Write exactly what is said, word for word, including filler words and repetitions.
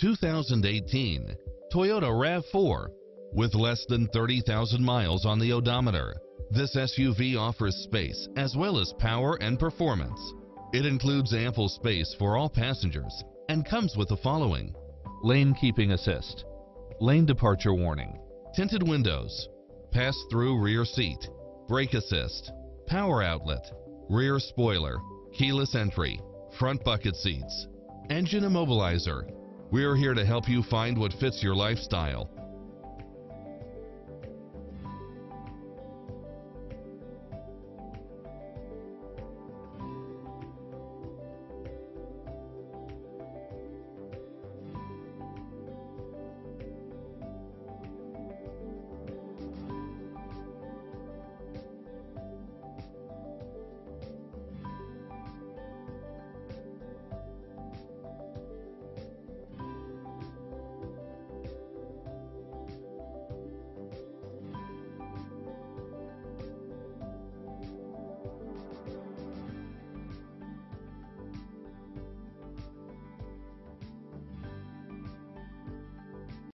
two thousand eighteen Toyota RAV four. With less than thirty thousand miles on the odometer, this S U V offers space as well as power and performance. It includes ample space for all passengers and comes with the following: lane keeping assist, lane departure warning, tinted windows, pass-through rear seat, brake assist, power outlet, rear spoiler, keyless entry, front bucket seats, engine immobilizer. We're here to help you find what fits your lifestyle